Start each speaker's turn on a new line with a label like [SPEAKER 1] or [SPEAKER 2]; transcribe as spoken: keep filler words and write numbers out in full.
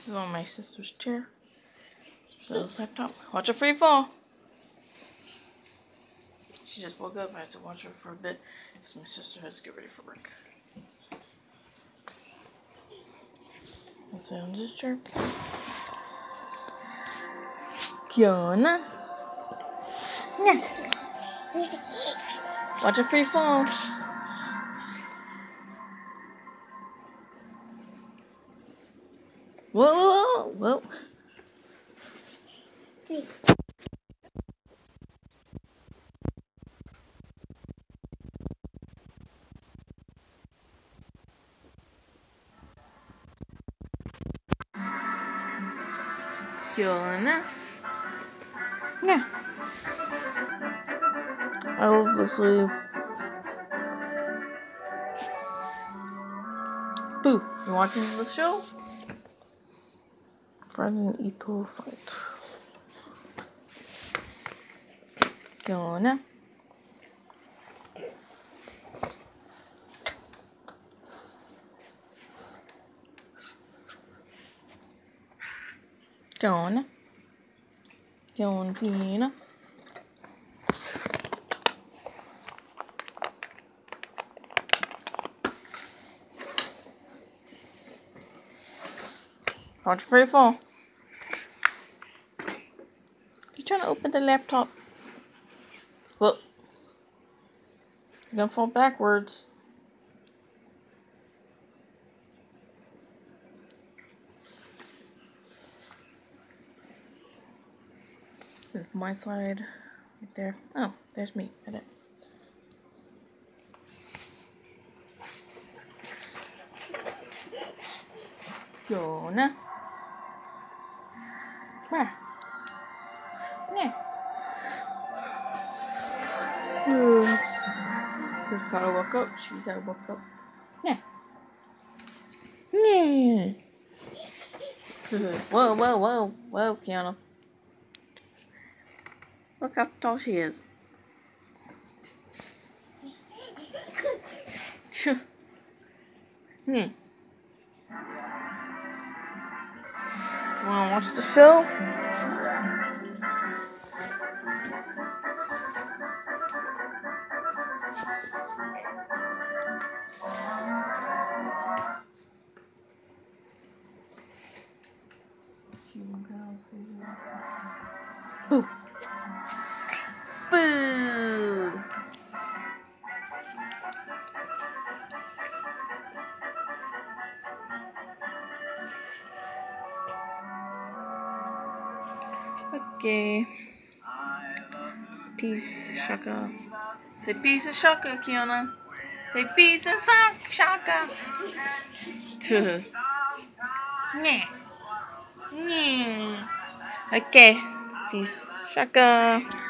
[SPEAKER 1] This is on my sister's chair. So this laptop. Watch a free fall. She just woke up. I had to watch her for a bit because my sister has to get ready for work. Let's sit on this chair. Kiana. Yeah. Watch a free fall. Whoa, whoa, whoa, whoa. Kiana. Yeah. I love the sleep. Boo, you watching the show? Friend and equal fight. Kiana. Kiana. Kiana. Watch free fall. You trying to open the laptop? Well, you're gonna fall backwards. This is my side right there. Oh, there's me. Got it. Kiana. Come here. Yeah. Just gotta walk up. She gotta walk up. Yeah. Yeah. Whoa, whoa, whoa, whoa, Kiana. Look how tall she is. Yeah. Wanna watch the show? Boo. Boo. Okay. Peace, Shaka. Say peace and Shaka, Kiana. Say peace and Shaka. Tuh. Yeah. Yeah. Okay. Peace, Shaka.